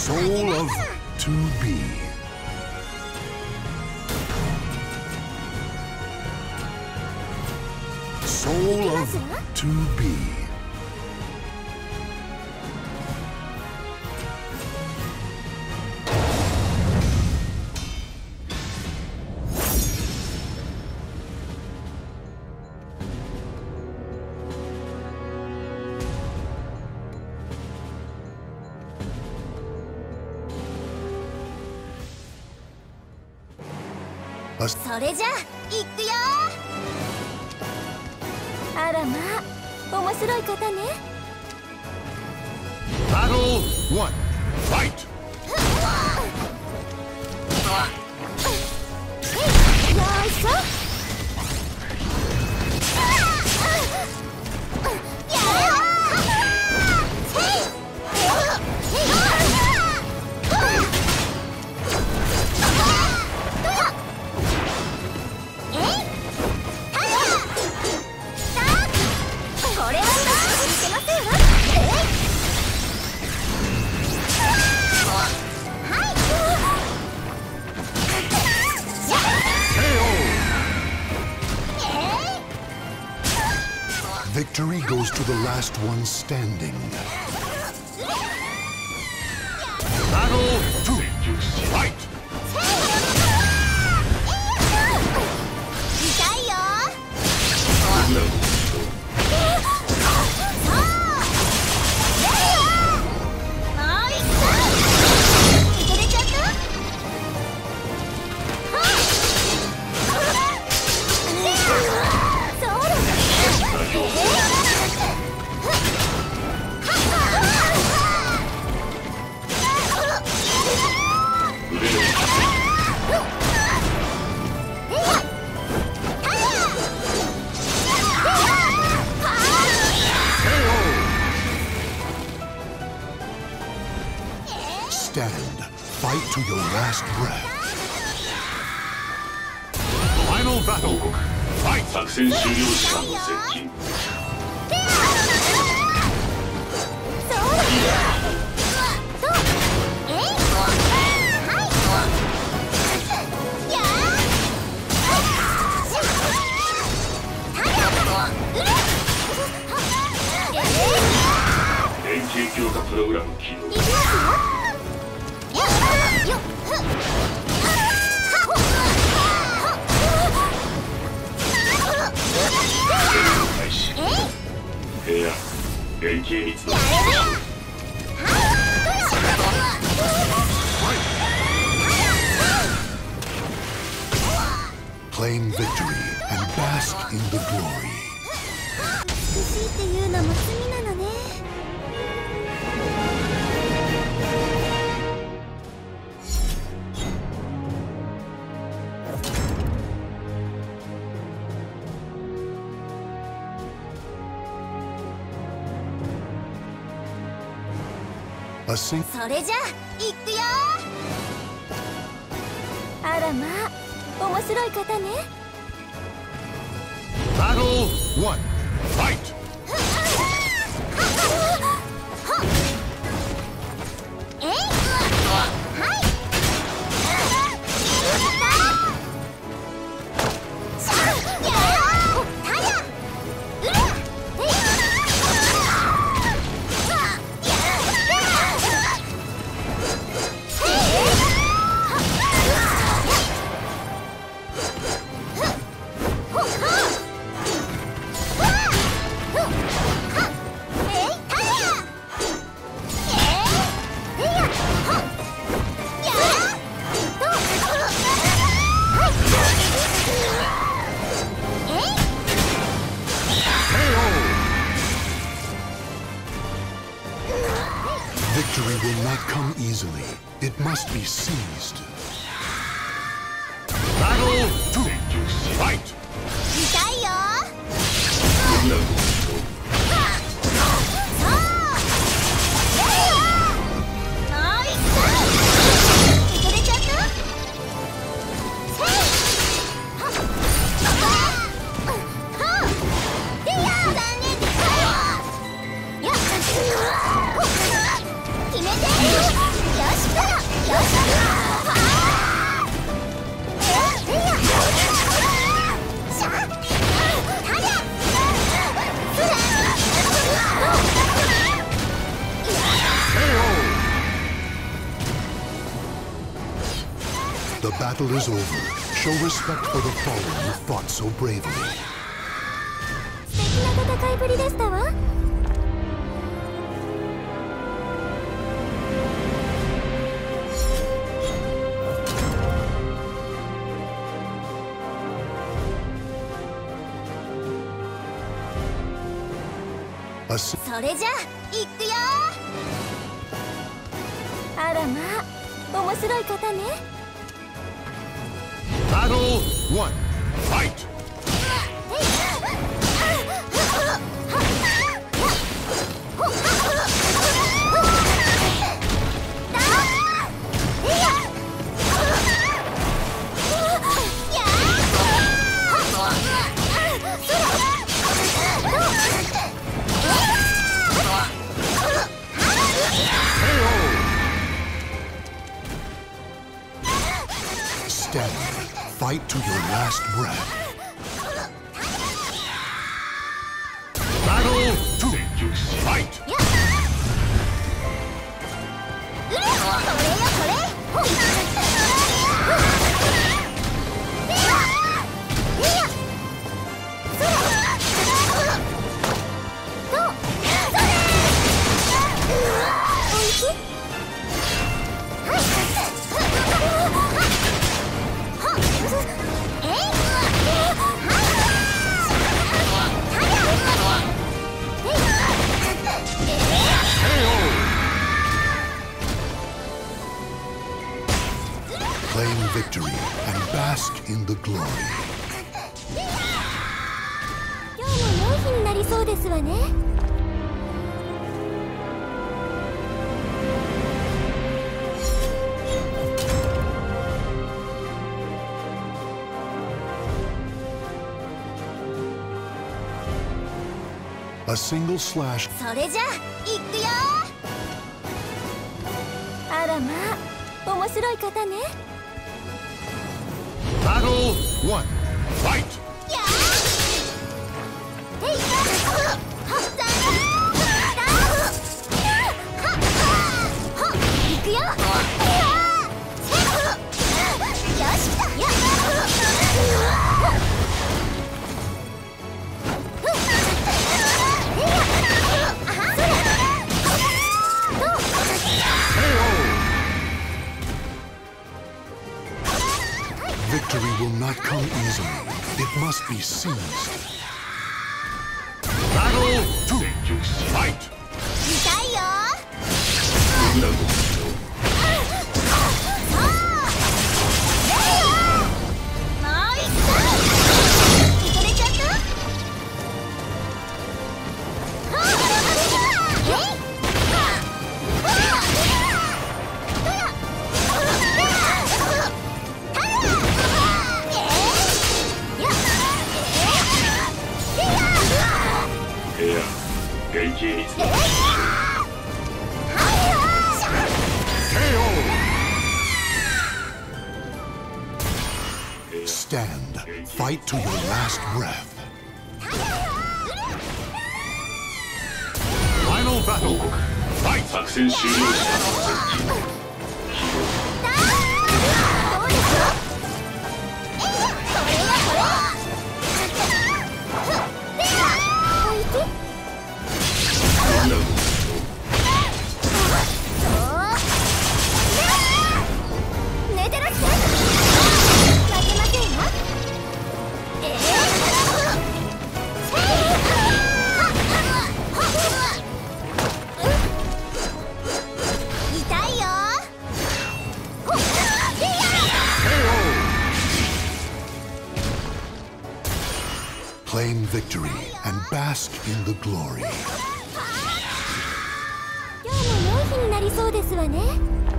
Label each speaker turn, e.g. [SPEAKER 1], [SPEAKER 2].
[SPEAKER 1] Soul of 2B. Soul of 2B.
[SPEAKER 2] それじゃ行くよ。あらまあ、面白い方ね。
[SPEAKER 1] Battle 1. Fight!
[SPEAKER 2] よいしょ。
[SPEAKER 1] Victory goes to the last one standing. Battle 2. Fight!
[SPEAKER 2] 痛いよ。いけれちゃった。
[SPEAKER 1] Stand. Fight to your last breath. Final battle. Fight!
[SPEAKER 3] 作戦終了時間の接近。連携強化プログラム起動。開始。部屋連携密度。
[SPEAKER 1] Claim victory and bask in the glory.
[SPEAKER 2] 美しいっていうのも罪なのね。それじゃ行くよ。あらまあ、面白い方ね。
[SPEAKER 1] Battle 1. Fight! Victory will not come easily. It must be seized. Battle 2. Fight!
[SPEAKER 2] 痛いよ。決めて。よし。
[SPEAKER 1] battle is over, show respect for the fallen who fought so bravely.
[SPEAKER 2] 素敵な戦いぶりでしたわ。それじゃ行くよ。あらまあ、面白い方ね。
[SPEAKER 1] Battle 1 Fight! Stand. Fight to your last breath. Battle 2 Fight! Claim victory and bask in the glory.
[SPEAKER 2] 今日も良い日になりそうですわね。
[SPEAKER 1] A single slash.
[SPEAKER 2] それじゃ行くよ。あらまあ、面白い方ね。
[SPEAKER 1] Battle 1 Fight! 行くよ。よしだ。 Victory will not come easily. It must be seized. Battle 2 Fight!
[SPEAKER 2] 痛いよ。
[SPEAKER 1] Stand. Fight to your last breath. Final battle. Fight.
[SPEAKER 3] 作戦終了した。
[SPEAKER 1] Claim victory and bask in the glory.
[SPEAKER 2] 今日も良い日になりそうですわね。